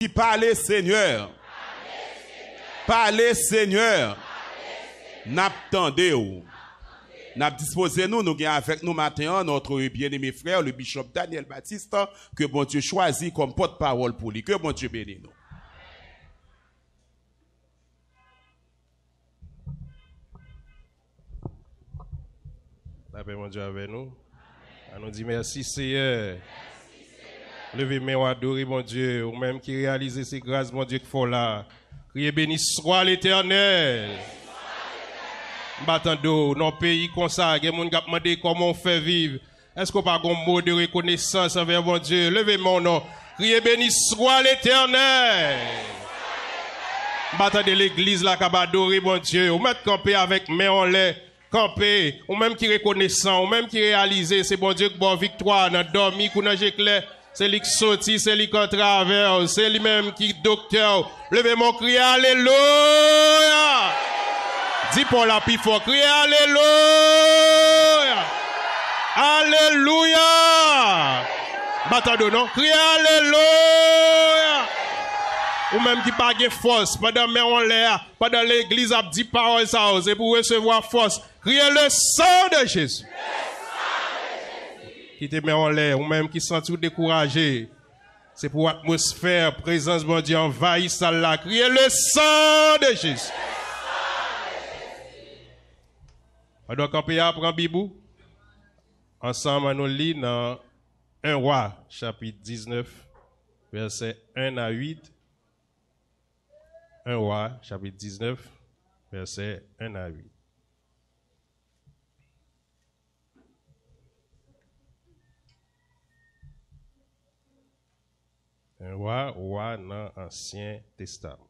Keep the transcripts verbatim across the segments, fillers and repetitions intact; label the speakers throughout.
Speaker 1: Qui parle Seigneur. Parlez Seigneur. N'attendez ou. N'a disposé nous, nous gagnons avec nous maintenant notre bien-aimé frère, le bishop Daniel Baptiste, que bon Dieu choisit comme porte-parole pour lui. Que bon Dieu bénisse nous.
Speaker 2: La paix, mon Dieu, avec nous. On nous dit merci, Seigneur. Levez mes mains, adorer, mon Dieu, ou même qui réalise ces grâces, mon Dieu, qu'il faut là. Criez béni soit l'Éternel. M'attendons, dans le pays comme ça, il y a des gens qui ont demandé comment on fait vivre. Est-ce qu'on n'a pas un mot de reconnaissance envers mon Dieu? Levez mon nom. Criez béni soit l'Éternel. M'attendez l'église là qui a adoré mon Dieu. Ou mettre camper avec main en l'air. Camper. Ou même qui reconnaissant. Ou même qui réalise. C'est bon Dieu qui bon victoire. Dans dormi, qu'on a éclair. C'est lui qui sorti, c'est lui qui en travers. C'est lui-même qui docteur. Levez mon cri. Alléluia. Dis pour la plus fort, criez Alléluia! Alléluia! Batado, non? Criez Alléluia! Ou même qui pas de force, pendant que on l'air, pendant l'église a dit paroles ça, c'est pour recevoir force. Criez le sang de Jésus. Qui te met en l'air, ou même qui sent tout découragé. C'est pour l'atmosphère, présence de Dieu envahit ça là. Criez le sang de Jésus. On doit camper à prendre Bibou. Ensemble, nous lisons dans un roi, chapitre dix-neuf, versets un à huit. un roi, chapitre dix-neuf, versets un à huit. Un roi, roi dans l'Ancien Testament.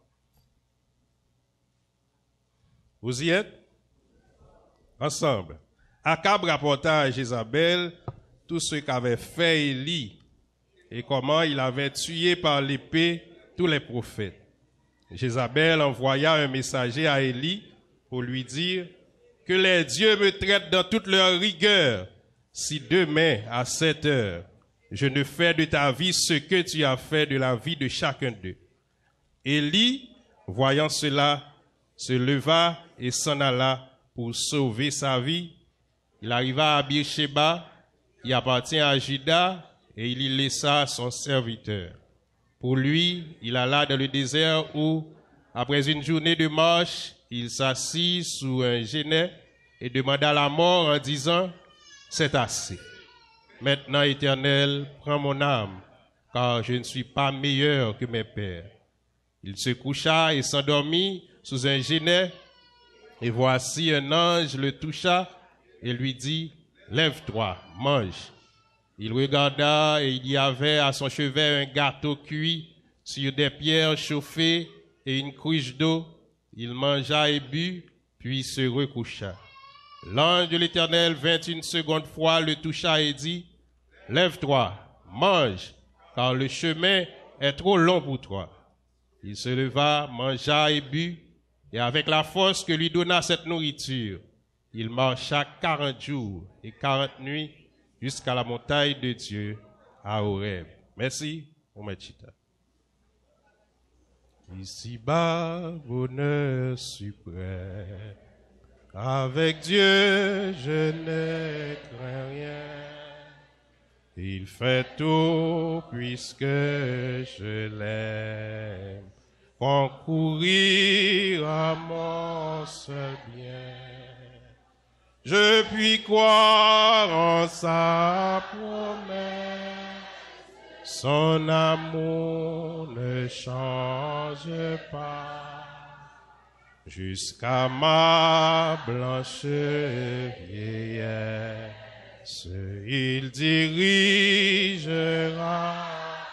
Speaker 2: Vous y êtes? Ensemble. Akab rapporta à Jézabel tout ce qu'avait fait Élie et comment il avait tué par l'épée tous les prophètes. Jézabel envoya un messager à Élie pour lui dire que les dieux me traitent dans toute leur rigueur si demain à sept heures je ne fais de ta vie ce que tu as fait de la vie de chacun d'eux. Élie, voyant cela, se leva et s'en alla pour sauver sa vie. Il arriva à Beersheba, qui appartient à Juda, et il y laissa son serviteur. Pour lui, il alla dans le désert où, après une journée de marche, il s'assit sous un genêt et demanda la mort en disant, « C'est assez. Maintenant, Éternel, prends mon âme, car je ne suis pas meilleur que mes pères. » Il se coucha et s'endormit sous un genêt. Et voici un ange le toucha et lui dit, « Lève-toi, mange. » Il regarda et il y avait à son chevet un gâteau cuit sur des pierres chauffées et une cruche d'eau. Il mangea et but, puis se recoucha. L'ange de l'Éternel vint une seconde fois, le toucha et dit, « Lève-toi, mange, car le chemin est trop long pour toi. » Il se leva, mangea et but. Et avec la force que lui donna cette nourriture, il marcha quarante jours et quarante nuits jusqu'à la montagne de Dieu à Horeb. Merci, Omechita. Ici-bas, bonheur suprême, avec Dieu je ne crains rien. Il fait tout puisque je l'aime. Concourir à mon seul bien. Je puis croire en sa promesse. Son amour ne change pas. Jusqu'à ma blanche vieillesse, il dirigera.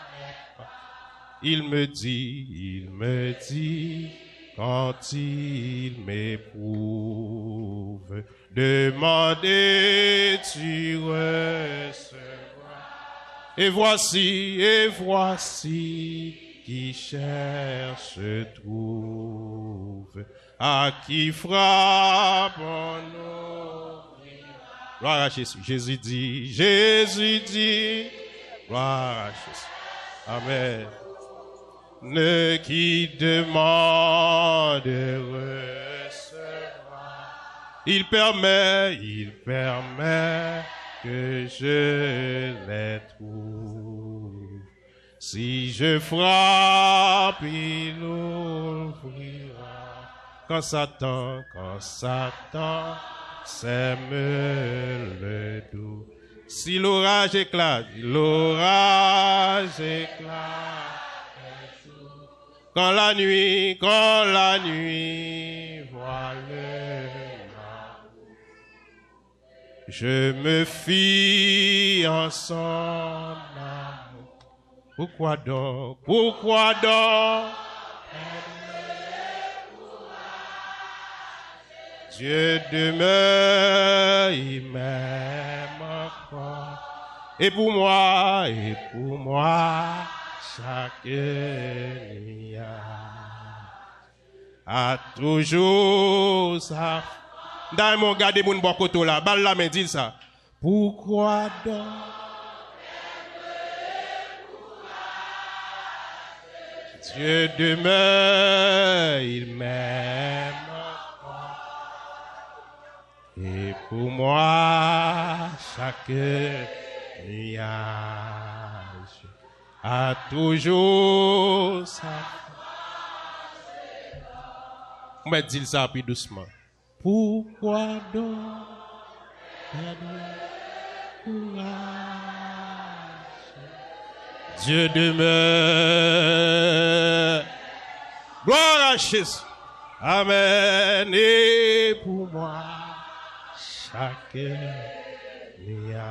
Speaker 2: Il me dit, il me dit, quand il m'éprouve, demandez, tu recevras. Et voici, et voici, qui cherche trouve, à qui frappe en nous. Gloire à Jésus. Jésus dit, Jésus dit, gloire à Jésus. Amen. qui demande de recevoir. Il permet, il permet que je les trouve. Si je frappe, il ouvrira. Quand Satan, quand Satan sème le doux. Si l'orage éclate, l'orage éclate. Quand la nuit, quand la nuit voit le jour, je me fie en son amour. Pourquoi donc, pourquoi donc Dieu demeure, il m'aime encore. Et pour moi, et pour moi, chaque nuit a toujours ça. Dans mon gardez mon bon côté là, balle la main dit ça. Pourquoi donc Dieu demeure, il m'aime encore. Et pour moi, chaque nuage a toujours ça. On va dire ça plus doucement. Pourquoi donc courage? Dieu demeure. Gloire à Jésus. Amen. Et pour moi, chaque nuage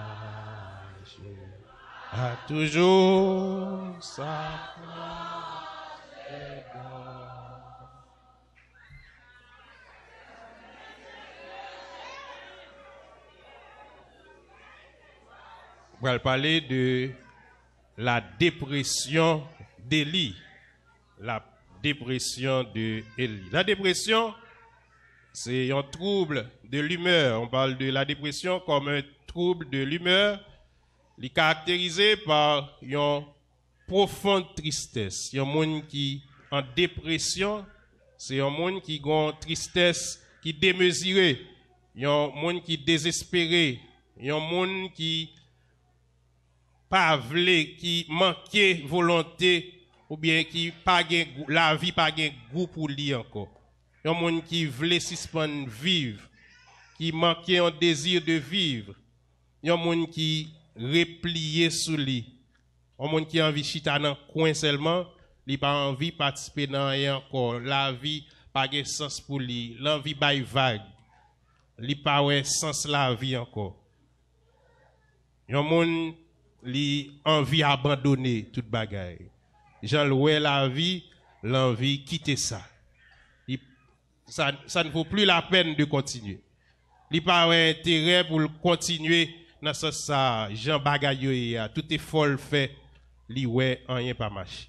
Speaker 2: a toujours sa place. On va parler de la dépression d'Élie. La dépression de Élie. La dépression, c'est un trouble de l'humeur. On parle de la dépression comme un trouble de l'humeur. Il est caractérisé par une profonde tristesse. Il y a un monde qui en dépression, c'est un monde qui a une tristesse qui est démesurée. Il y a un monde qui est désespéré. Il y a un monde qui pas voulu, qui manquait volonté, ou bien qui pas la vie pas gain goût pour lui encore. Il y a un monde qui voulait suspendre vivre, qui manquait un désir de vivre. Il y a un monde qui replié sous lui. Un monde qui a envie de chita dans coin seulement, il pas envie de participer dans rien encore. La vie pas de sens pour lui, l'envie bail vague. Il pas ouais sens la vie encore. Il y a un monde li envie abandonner toute bagaille. Jean loué la vie, l'envie quitter ça. Il, ça. Ça ne vaut plus la peine de continuer. Il pas intérêt pour continuer dans ce ça. Jean bagaille tout est folle fait, li ouais rien pas marché.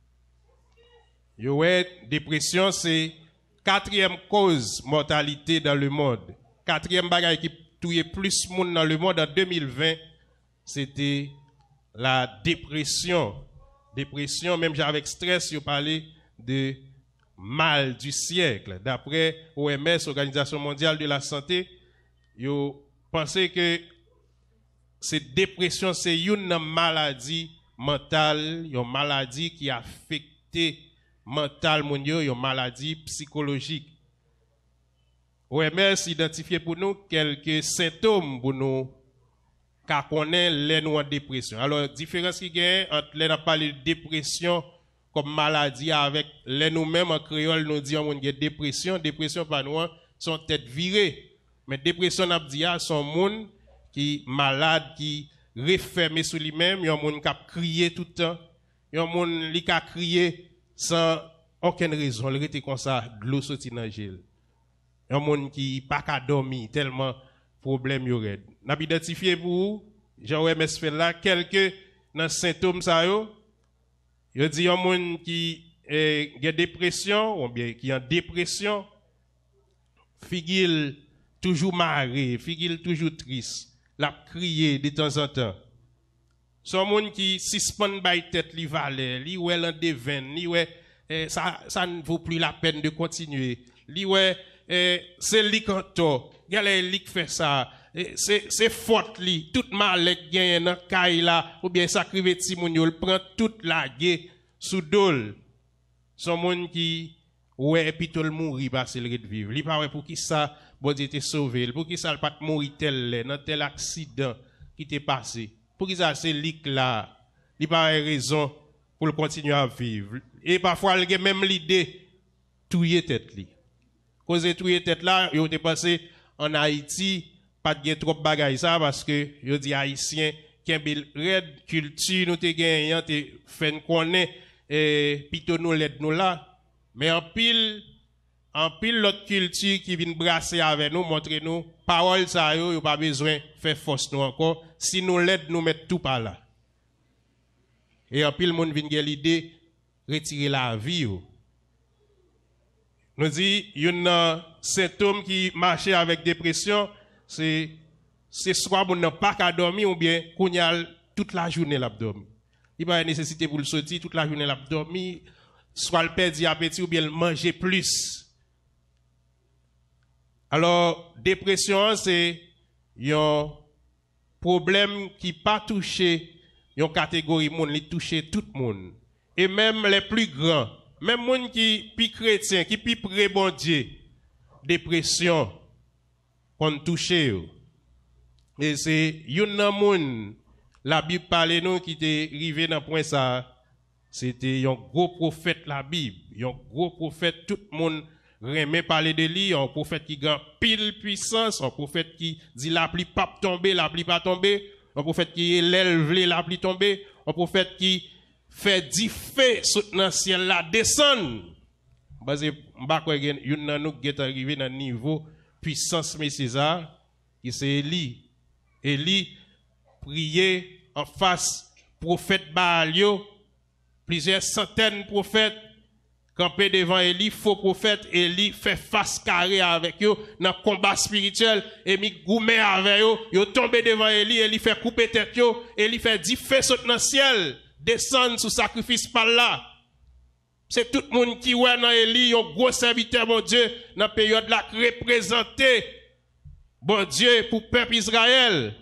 Speaker 2: Yo ouais dépression c'est quatrième cause mortalité dans le monde. Quatrième bagaille qui touye plus monde dans le monde en deux mille vingt, c'était la dépression. Dépression, même avec stress, je parlais de mal du siècle. D'après O M S, Organisation mondiale de la santé, ils pensaient que cette dépression, c'est une maladie mentale, une maladie qui affecte mental, une maladie psychologique. O M S identifié pour nous quelques symptômes pour nous car connaît les nous en dépression. Alors, différence qui gagne entre les n'a parlé de dépression comme maladie avec les nous-mêmes en créole nous disons on a dépression, dépression par nous sont tête virée. Mais dépression n'a dit sont monde qui malade qui refermé sur lui-même, yon monde qui a crié tout le temps, yon monde qui a crié sans aucune raison, il était comme ça de l'eau sorti dans gel. Yon monde qui pas qu'à dormir tellement problème y aurait. N'a identifié pour vous, Jean O M S fait là quelques dans symptômes ça yo. Yo dit un monde qui est en dépression ou bien qui en dépression, figil toujours marré, figil toujours triste, l'a crié de temps en temps. Son monde qui suspend by tête li valeur, li ouais l'en devin, li ouais eh, ça ça ne vaut plus la peine de continuer. Li ouais eh, c'est li kanto, gale li fait ça. Eh, c'est c'est faute li, tout malek gagne dans kay la ou bien sacrivé ti moun yo, prend toute la gué sous dol. Son monde qui ouais et puis tout le mourir parce qu'il de vivre. Li pas pour qui ça bon Dieu te sauvé, pour qui ça pas mourir tel dans tel accident qui t'est passé. Pour qui ça c'est lik là, il pas raison pour le continuer à vivre. Et parfois il y a même l'idée touyer tête li. Cause touyer tête là, yo te passé en Haïti, pas de trop bagaille ça parce que yo dit haïtien qui bil red culture nous te gagnant te fait connaître et pito nous l'aide nous là, mais en pile en pile l'autre culture qui vient brasser avec nous, montrer nous, parole ça yo, yo pas besoin faire force nous encore, si nous l'aide nous mettre tout par là. Et en pile monde vient gen l'idée retirer la vie yo. Nous dit un symptôme qui marche avec dépression, c'est c'est soit on n'a pas qu'à dormir ou bien qu'on y a toute la journée l'abdomen. Il n'y a pas nécessité pour le sortir toute la journée l'abdomen, soit le perdre appétit ou bien le manger plus. Alors, dépression, c'est un problème qui pas touché une catégorie monde, il touche tout le monde. Et même les plus grands, même monde qui plus chrétien, qui plus près bon Dieu, dépression, qu'on touche. Et c'est un monde, la Bible parle nous qui était arrivé dans point ça, c'était un gros prophète la Bible, un gros prophète, tout le monde remet parler de lui, un prophète qui a pile puissance, un prophète qui dit la pluie pas tomber, la pluie pas tomber, un prophète qui élève la pluie tomber, un prophète qui fait dix feux dans le ciel là descendre. Parce que m'ba quoi gen yon nan nou qui est arrivé dans niveau puissance mais César, qui c'est Élie. Élie priait en face prophète Baalio, plusieurs centaines de prophètes campé devant Élie, faux prophète, Élie fait face carré avec eux dans le combat spirituel, et mi goumé avec eux, yo tombé devant Élie, Élie fait couper tête yo, Élie fait dix feux sauter dans le ciel, descendre sous sacrifice par là. C'est tout le monde qui ouais dans Élie, un gros serviteur, mon Dieu, dans la période là, représenté, bon Dieu, pour le peuple Israël.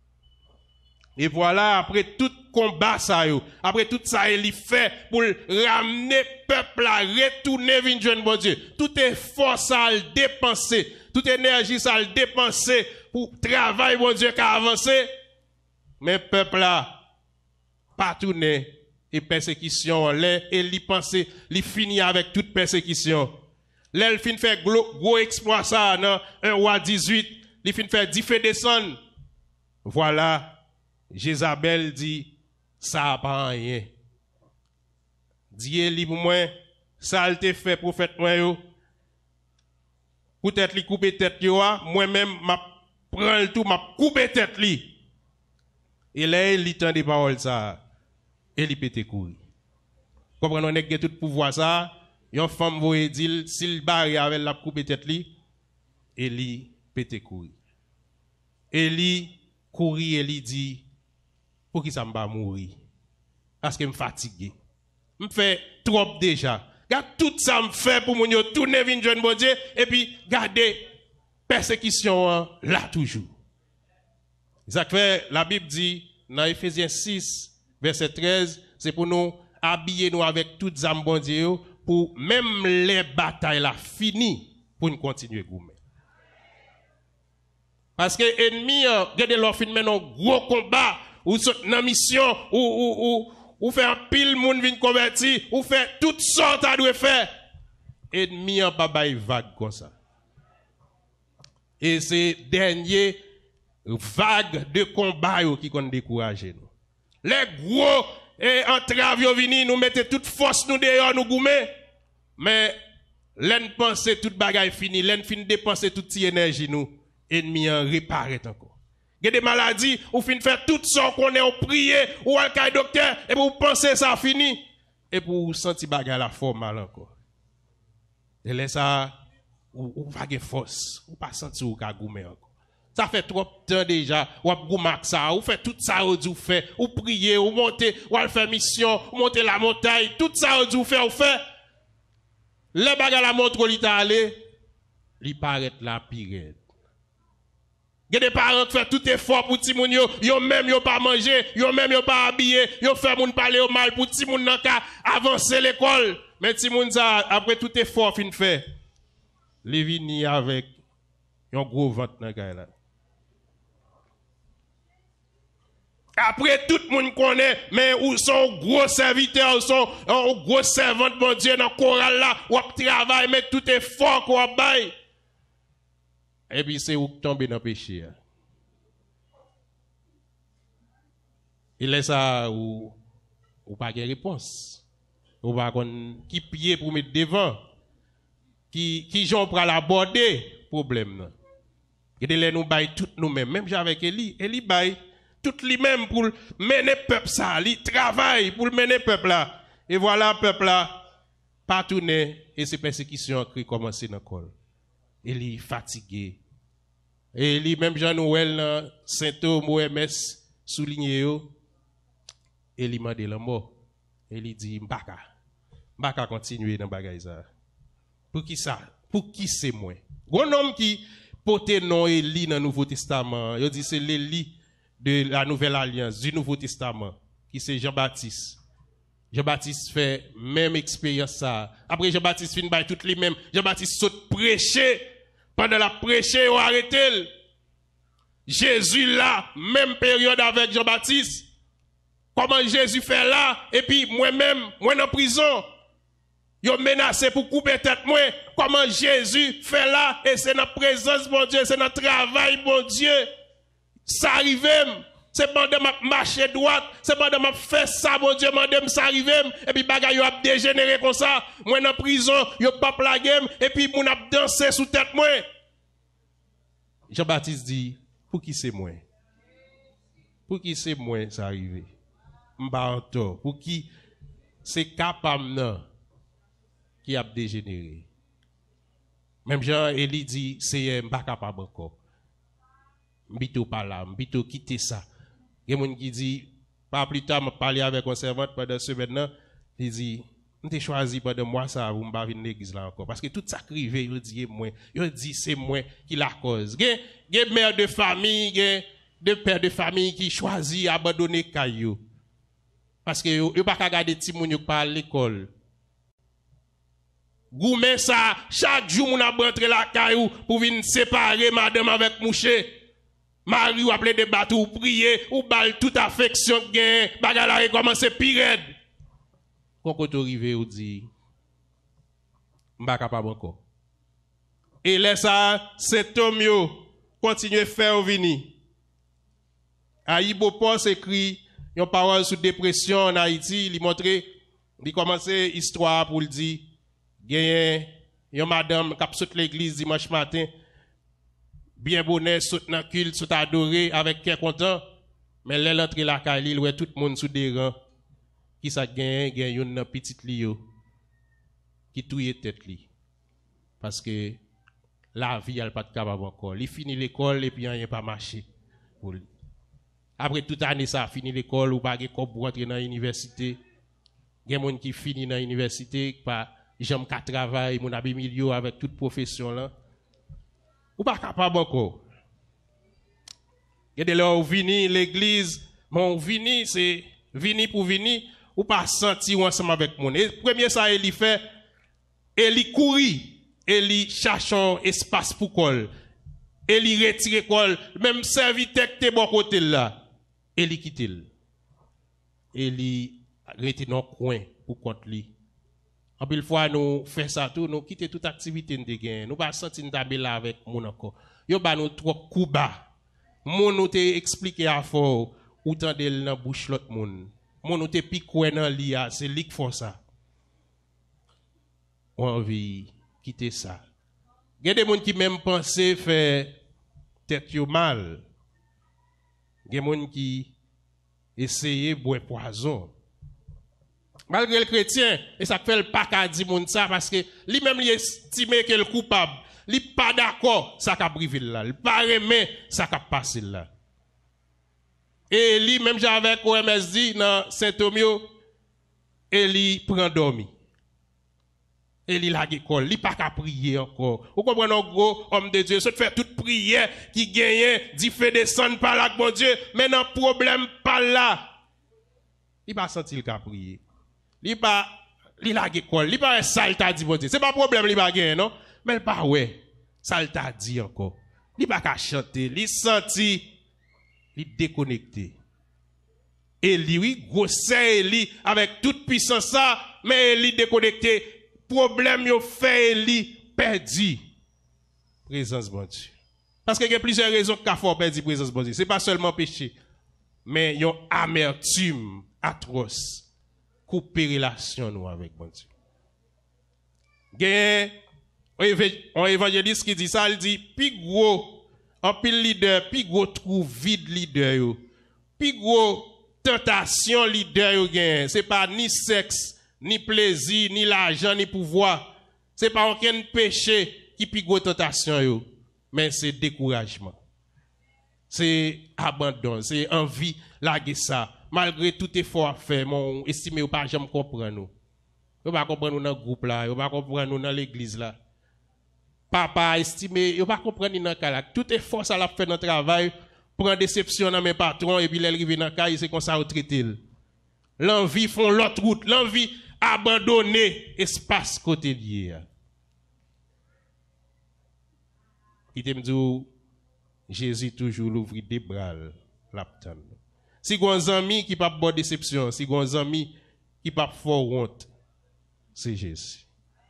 Speaker 2: Et voilà, après tout combat ça yo, après tout ça il fait pour ramener peuple à retourner vers jeune bon Dieu. Tout effort ça le dépenser, toute énergie ça le dépenser pour travail bon Dieu qui a avancé. Mais peuple là pas tourner et persécution là et il penser, il finit avec toute persécution. Là il fin faire gros, gros exploit ça dans un roi dix-huit, il fin faire dix feux descendre. Voilà, Jézabel dit ça pas rien. Dieu li pour moi, ça a été fait prophète moi yo. Peut-être li couper tête yo, moi même m'a prend le tout, m'a couper tête li. Et là il tend des paroles ça et il pété courir. Comprenez on est tout pouvoir ça, une femme voye dire s'il barre avec la couper tête li, et li pété courir. Et li courir et li dit pour qui ça m'a mourir? Parce que je suis fatigué. Je fais trop déjà. Regarde tout ça me fait pour mon tourner vers jeune bon Dieu et puis garder persécution là toujours. Ça fait la Bible dit dans Ephésiens six verset treize, c'est pour nous habiller nous avec toutes les âmes bon Dieu pour même les batailles là fini pour nous continuer goumer. Parce que ennemi regardez leur fin maintenant gros combat ou dans mission ou ou ou ou faire un pile monde vinn converti ou faire toutes sortes à doit faire ennemi en babay vague comme ça. Et c'est dernier vague de combat qui qu'on décourager nous. Les gros et entraves yo vini nous mettez toute force nous dehors nous goumer mais l'en penser toute bagaille fini l'en fin dépenser toute énergie nous ennemi en réparer encore. Il y a des maladies, ou fin faire tout ça qu'on est au prier, ou al kay docteur, et pour penser ça fini, et pour sentir bagarre la forme mal encore. Et là ça, ou, ou va force, ou pas sentir ou ka goumer encore. Ça fait trop de temps déjà. Ou ap ça, ou fait tout ça ou vous fait, ou prier, ou monter, ou faire mission, ou monter la montagne, tout ça ou vous fait, ou fait. Les bagages la montre li ta allé, li paraît la pire. Il y a des parents qui font tout effort pour ti moun yo, yo même yo pas manger, yo même yo pas habillé, yo fait moun parler au mal pour ti moun nan ka avancer l'école. Mais ti moun ça après tout effort fin fait, li vini avec un gros ventre nan gars là. Après tout le monde connaît, mais où sont gros serviteurs, ou sont un gros servant de mon Dieu dans le choral là, ou travail, mais tout est fort qu'on bail. Et puis c'est où tomber dans le péché. Il laisse ça ou ou pas de réponse. Ou pas qui pied pour mettre devant. Qui qui j'en pour l'aborder problème. Et de nous bail tout nous-mêmes, même avec Eli, Eli bail tout lui-même pour mener peuple ça, il travaille pour mener peuple là. Et voilà peuple là pas tourner et ces persécutions qui commencent dans l'école. Il est fatigué. Et lui même Jean-Noël Saint-Thomas O M S souligné yo et il m'a dit la mort. Et il dit m'baka. M'baka continuer dans bagaille ça. Pour qui ça? Pour qui c'est moi? Gros homme qui porte nom Élie dans le Nouveau Testament, il dit c'est l'Élie de la Nouvelle Alliance, du Nouveau Testament, qui c'est Jean-Baptiste. Jean-Baptiste fait même expérience ça. Après Jean-Baptiste fin by toutes les mêmes. Jean-Baptiste saute prêcher. Pendant la prêcher, on arrête. Jésus là, même période avec Jean-Baptiste. Comment Jésus fait là? Et puis moi-même, moi en prison. Yo menacé pour couper tête moi. Comment Jésus fait là? Et c'est dans la présence, mon Dieu, c'est dans le travail, mon Dieu. Ça arrive, c'est pendant m'a marcher droite, c'est pendant m'a fait ça, mon Dieu, mandem ça arrive, et puis bagay yo a dégénéré comme ça, moi dans prison, yo pas plagué, et puis moun a dansé sous tête moi. Jean-Baptiste dit, pour qui c'est moi? Pour qui c'est moi ça arrive? M'ba tort, pour qui c'est capable non qui a dégénéré. Même Jean-Élie dit, c'est m'ba capable encore. Mbito pas là, mbito quitter ça. Il y a des gens qui disent, pas plus tard, je parlé avec un servant pendant ce maintenant, il dit, je t'ai choisi pendant moi ça, vous m'avez venir l'église là encore. Parce que tout ça crivé, il dit, moi, il dit, c'est moi qui la cause. Il y a des mères de famille, il y a des pères de famille qui choisissent abandonner caillou. Parce que ils ne pas garder petit moun pas à l'école. Goumé ça, chaque jour, on a rentré la caillou pour venir séparer madame avec mouché. Marie ou appelé des bateaux ou prier ou bal toute affection gain bagala recommence pire. Quand on arrive ou dit m'pa capable encore. Et laisse ça c'est Tomio continue faire vini. Aïbopos écrit une parole sur dépression en Haïti, il montrer il commencer histoire pour le dire gagne une madame qui saute l'église dimanche matin. Bien bonnet, saute dans culte, saute adoré, avec qui content, mais là, l'entre la Kali, ouais, tout le monde sous des rangs, qui ça gagne, gagne une petite lio, qui touille tête li. Parce que la vie, elle pas de capable encore. Il finit l'école et puis il n'y a pas marché. Après toute année, ça a fini l'école, ou pas de pour rentrer dans l'université. Il y a des gens qui finissent dans l'université, pas, j'aime qu'à travailler, mon abi milieu avec toute profession là. Ou pas capable encore. Il y a des gens qui viennent l'église, mon vini c'est vini pour venir, ou pas sentir ensemble avec mon. Et premier ça il fait, il courir, il cherche un espace pour col, il retire col, même serviteur qui est bon côté là, il quitte. Il rete dans le coin pour compte lui. En pile fois nous fait ça tout, nous quitter toute activité de gain, nous pas sentir nous là avec mon encore. Yo ba nous trop coup bas. Mon nous te expliquer à fort ou tande dans bouche l'autre monde. Mon nous te piqué dans li a, c'est li qui font ça. On envie quitter ça. Il y a des gens qui même penser faire tête yo mal. Il y a des gens qui essayer boire poison. Malgré le chrétien, et ça fait le pas qu'à dire ça parce que lui-même il estime qu'il est coupable. li pas d'accord, ça qu'a privé là. Il pas aimé, ça qu'a passé là. Et lui, même j'avais O M S dit dans Saint-Thomio, et lui prend dormi. Et lui la l'école, il pas qu'à prier encore. Vous comprenez, gros homme de Dieu, se fait toute prière qui gagne, dit fait descendre par là, bon Dieu, mais non problème pas là. Il pas senti le qu'à prier. Il pas, il la l'école, il pas ça il t'a dit bon Dieu. C'est pas problème il pas gagner non, mais il pas ouais, ça il t'a dit encore. Il pas qu'à chanter, il senti, il déconnecté. Et lui, gros c'est lui avec toute puissance ça, mais il déconnecté. Problème yo fait li perdu présence bon Dieu. Parce qu'il y a plusieurs raisons qu'a fait perdre présence bon Dieu. C'est pas seulement péché, mais yon amertume atroce couper relation nous avec bon Dieu. Gagne un évangéliste qui dit ça, il dit plus gros en pile leader, plus gros trou vide leader yo. Plus gros tentation leader yo gagne, c'est pas ni sexe ni plaisir, ni l'argent, ni pouvoir. Ce n'est pas aucun péché qui pique tentation, yo, mais c'est découragement. C'est abandon, c'est envie, larguer ça. Malgré tout effort à faire, mon estimé ou pas jamais comprendre nous. Vous pas comprendre nous dans le groupe là, vous pas comprendre nous dans l'église là. Papa estimé, vous pas comprendre dans le cas. Tout effort ça l'a fait dans le travail, prend déception dans mes patrons et puis il arrive dans le cas, c'est comme ça au traité. L'envie font l'autre route, l'envie abandonner espace côté lié. Il te me dit Jésus toujours l'ouvre des bras l'aptan. Si gon ami qui pas bonne déception, si gon ami qui pas fort honte, c'est Jésus.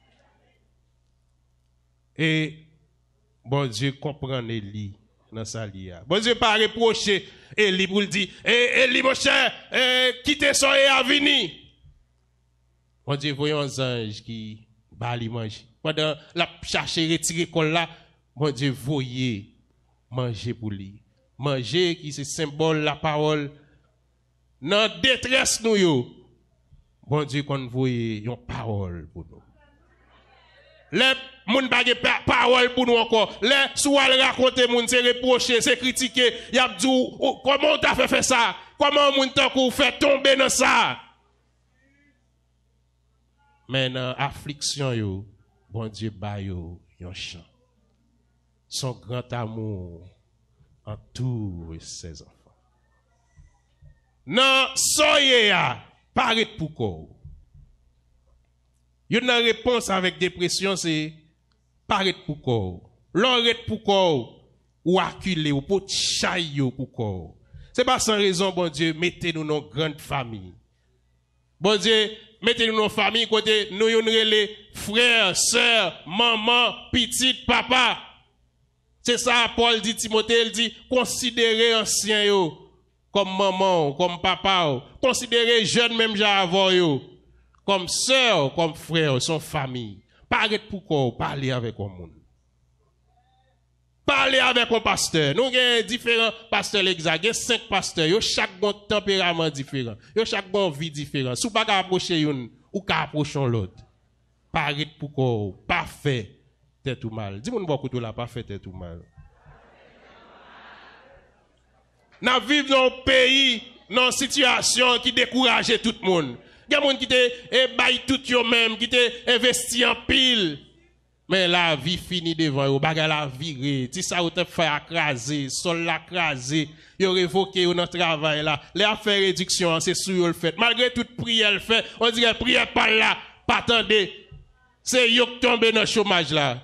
Speaker 2: Et bon Dieu comprend Élie dans sa lia. Bon Dieu pas reprocher Élie pour le dire, eh Élie mon cher, eh quittez son et à venir. Bon Dieu, voyons un ange qui va lui manger. Pendant la chercher retirer col là, bon Dieu, voyez manger pour lui. Manger qui c'est symbole la parole. Dans détresse nous yo. Bon Dieu, qu'on voyez une parole pour nous. Les moun bagé parole pour nous encore. Les soit raconter moun c'est reprocher, c'est critiquer, y a dit oh, comment t'as fait faire ça? Comment moun t'a fait tomber dans ça? Mais dans affliction yo, bon Dieu ba yo yon chant. Son grand amour entoure ses enfants. Non, soyez ya, paraît pour quoi? Une réponse avec dépression, c'est paraît pour quoi? L'oreille pour quoi? Ou acculé, ou pour chailler pour quoi? C'est pas sans raison, bon Dieu, mettez-nous dans une grande famille. Bon Dieu, mettez-nous dans une famille, côté nous yon les frères, sœurs, maman, petite, papa. C'est ça, Paul dit, Timothée, il dit, considérez anciens yo, comme maman, comme papa, considérez jeunes même avant yo, comme sœurs, comme frères, son famille. Parlez pourquoi, parlez avec un monde. Parlez avec un pasteur. Nous avons différents pasteurs l'exact, cinq pasteurs, yo chaque bon tempérament différent, yo chaque bon vie différent. Si vous pas approcher une ou qu'à approcher l'autre. Parlez pourquoi, pas fait tête ou mal. Dis-moi beaucoup tout là, pas fait tête ou mal. Nous vivons dans un pays, dans une situation qui décourage tout le monde. Il y a des gens qui te baillent tout eux-mêmes, qui te investi en pile. Mais la vie finit devant eux, bagarre la virée, si ça ou te fait écraser, sol la écraser, ils ont révoqué dans le travail là. Les affaires réduction, c'est sûr le fait. Malgré toute prière le fait, on dirait prière par là, pas attendez. C'est eux qui tombent dans le chômage là.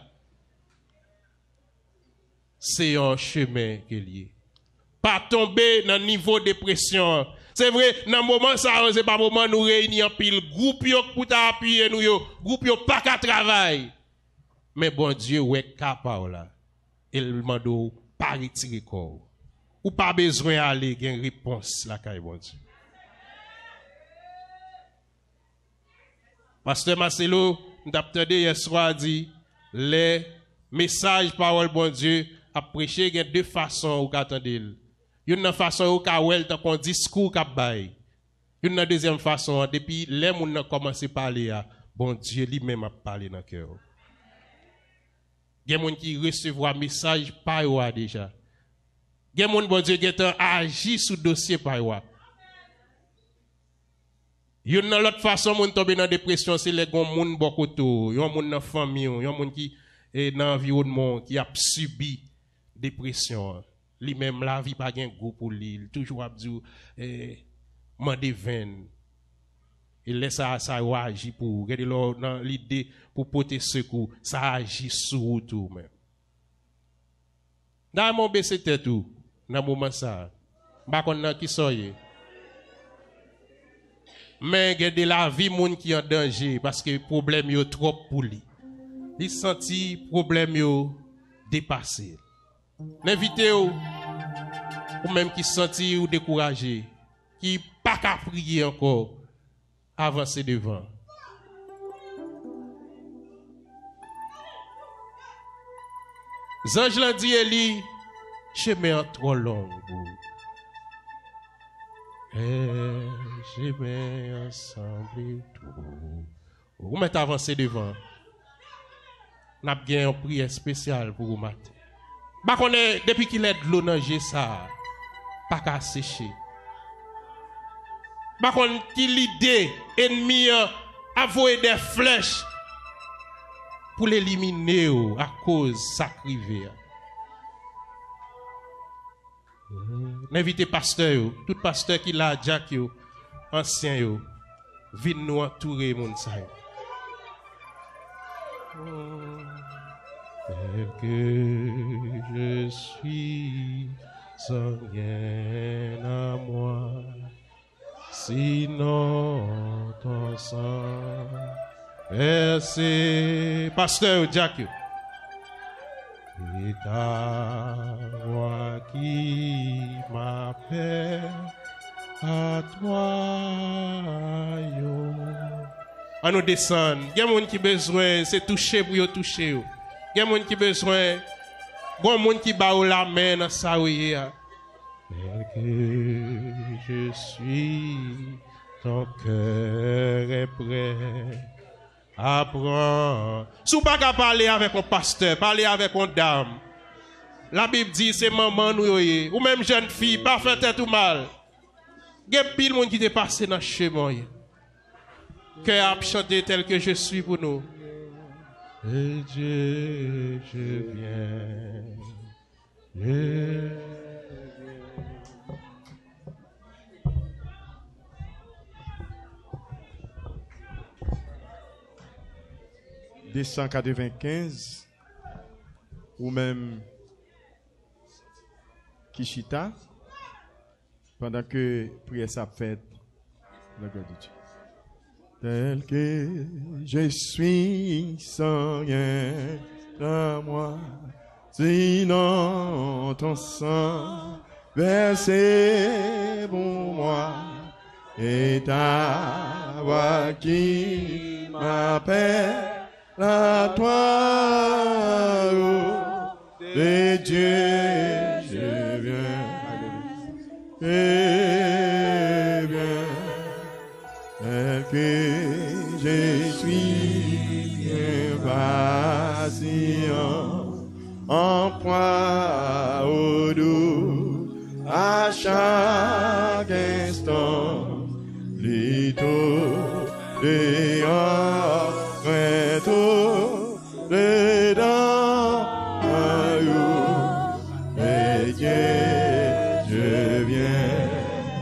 Speaker 2: C'est un chemin qu'il y a. Pas tomber dans le niveau de dépression. C'est vrai, dans le moment ça, c'est pas le moment nous réunir pile groupe pour t'appuyer nous yo, groupe yo pas qu'à travail. Mais bon Dieu, ouais, capable là. Il demande pas retirer corps. Ou pas besoin d'aller, il y a une réponse là, bon Dieu. Pasteur Marcelo, nous avons entendu hier soir dit, les messages, parole bon Dieu, à prêcher, il y a deux façons où attendez. Une façon où il y a un discours qui bail. Une deuxième façon, depuis les gens ont commencé à parler, bon Dieu lui-même a parlé dans le cœur. Il y a des gens qui recevoir message par eux déjà. Il y a des gens bon Dieu qui ont agi sur le dossier par eux. Il y a une autre façon de tomber dans la dépression, c'est les gens qui beaucoup autour, il y a des gens dans la famille, il y a des gens qui sont dans l'environnement, qui ont subi la dépression. Lui-même, la vie pas un goût pour lui, toujours a dit, eh, mandé veine. Il laisse ça, ça agir pour, regardez dans l'idée pour porter secours, ça agit sur tout même. Dans mon baissé tête tout, dans moment ça, pas qu'on qui soyez. Mais regardez la vie moun qui en danger parce que problème yo trop pour lui. Il senti problème yo dépassé. L'invité ou ou même qui senti ou découragé, qui pas qu'à prier encore, avancer devant. Zange l'a dit Eli, chemin trop long. Et chemin ensemble tout. Vous mettez avancer devant. N'a bien une prière spéciale pour vous matin. Bah qu'on est depuis qu'il est de l'eau dans ça, pas qu'à sécher. Bah qu'on qui l'idée ennemi a voyer des flèches pour l'éliminer à cause sacrivé. N'invitez pasteur, tout pasteur qui l'a Jack yo, ancien yo, vin nous entourer mon sa. Tel que je suis sans rien à moi, sinon ton sang versé. Pasteur Jack yo. Et ta voix qui m'appelle à toi, yo. On nous descend. Il y a des gens qui ont besoin, c'est toucher pour y toucher. Il y a des gens qui ont besoin, bon monde qui bat la main dans sa vie. Tel que je suis, ton cœur est prêt. Apprends. Si vous ne pouvez pas parler avec un pasteur, parler avec une dame. La Bible dit c'est maman nous ou même jeune fille, pas faire tête ou mal. Il y a pile monde qui est passé dans le chemin. Que a chanté tel que je suis pour nous. Et Dieu, je viens. Je...
Speaker 3: deux cent quatre-vingt-quinze ou même Kishita pendant que prière sa fête la gloire de Dieu. Tel que je suis sans rien à moi, sinon ton sang versé pour moi et ta voix qui m'appelle. La toi, oh, de Dieu, je viens, et bien, tel que je suis bien patient, en proie au doux, à chaque instant, les taux dehors. Tout le dans et Dieu, je viens,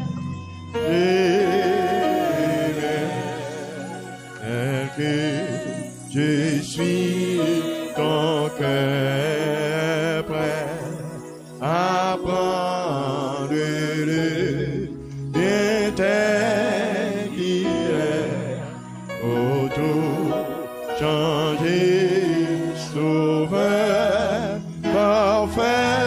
Speaker 3: je viens, tel que je suis, ton cœur prêt à prendre le bien tel qu'il est autour. Changer, sauveur, parfait,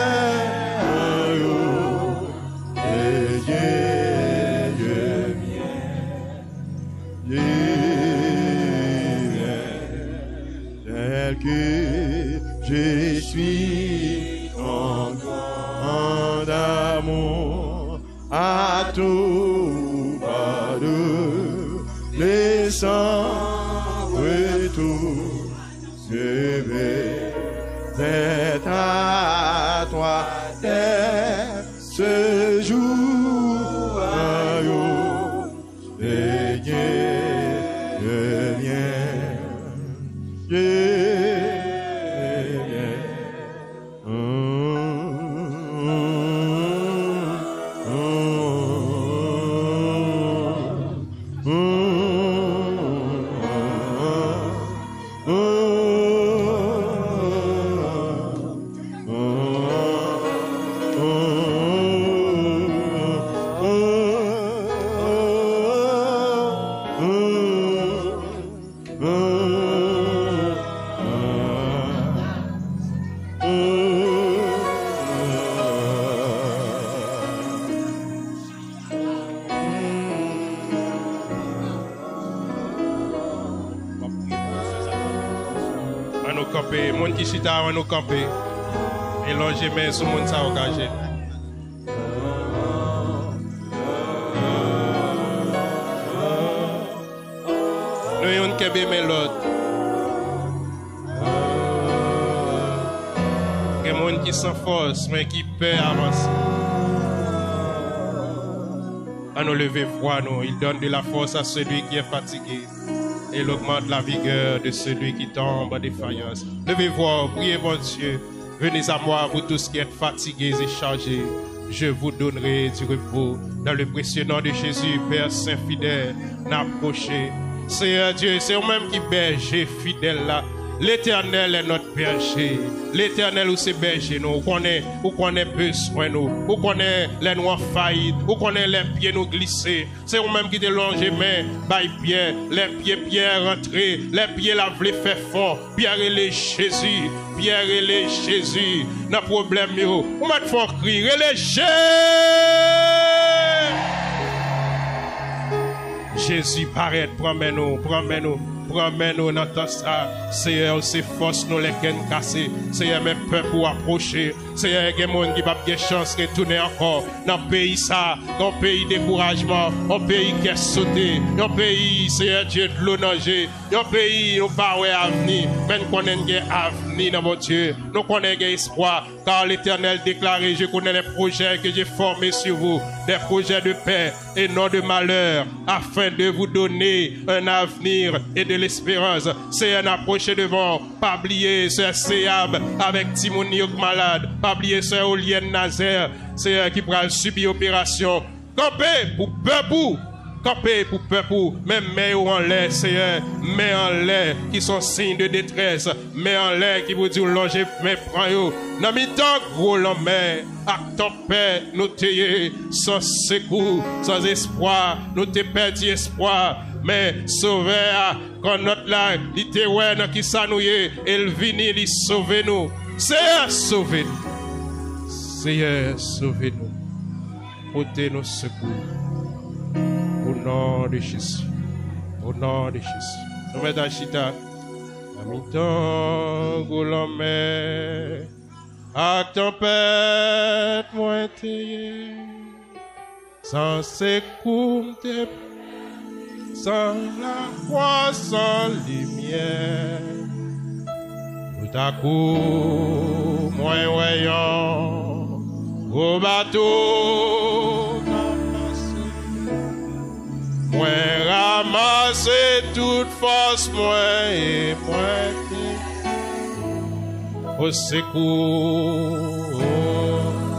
Speaker 3: et Dieu, je viens, Dieu vient, tel que je suis en grand d'amour, à tout pas de les sangs. Tout, je vais c'est à toi dès ce jour à yo, et je viens, je
Speaker 2: Moun qui chita avant nous camper et longer main sur moun sa engagé. Nous yon kebe mais l'autre. Que moun qui sans force mais qui peut avancer. À nous lever voix nous, il donne de la force à celui qui est fatigué. Et il augmente la vigueur de celui qui tombe en défaillance. Levez-vous, priez mon Dieu. Venez à moi, vous tous qui êtes fatigués et chargés. Je vous donnerai du repos. Dans le précieux nom de Jésus, Père Saint fidèle, n'approchez. Seigneur Dieu, c'est vous-même qui berger fidèle là. L'Éternel est notre berger. L'Éternel où c'est berger nous. Où connaît, où connaît besoin nous. Où connaît les nous en faillite. Où connaît les pieds nous glisser. C'est vous-même qui te longe main, baille Pierre. Les pieds Pierre rentrés. Les pieds la vle fait fort. Pierre et les Jésus. Pierre et les Jésus. N'a problème yo. Où m'a fort crier. Les Jésus. Jésus paraît. Promets-nous. Promets-nous. Promets-nous dans tout ça. Seigneur, c'est force nous les gains cassés. Seigneur, mes peuples pour approcher. Seigneur, il y a des gens qui n'ont pas de chance de retourner encore dans le pays ça, dans le pays découragement, dans le pays qui est sauté, dans le pays, Seigneur Dieu, de l'eau nager, dans le pays, nous pas avenir, mais nous connaissons avenir dans mon Dieu. Nous connaissons espoir, car l'Éternel déclaré, je connais les projets que j'ai formés sur vous, des projets de paix et non de malheur, afin de vous donner un avenir et de l'espérance. C'est un approché devant, pas oublier ce Séab avec Timonie malade, pas oublier ce Olien Nazaire, c'est un qui pourra subir opération. Campé pour peuple, campé pour peuple, même mais en l'air, Seigneur, mais en l'air qui sont signes de détresse, mais en l'air qui vous dit longer, mais prends yo. Dans mi temps gros l'homme, avec ton père, nous t'ayons sans secours, sans espoir, nous t'ai perdu espoir. Mais sauver quand notre là, il était ouais dans qui ça nous est, il vient, il sauve nous. Seigneur, sauvez-nous. Seigneur, sauvez-nous. Portez-nous secours. Au nom de Jésus. Au nom de Jésus. Nous mettons à chita. En mi-temps, l'homme, à tempête, moi t'ayé, sans secours, t'es sans la foi, sans lumière, tout à coup, moi voyant, au bateau, moi ramasser toute force, moi et moi, au secours.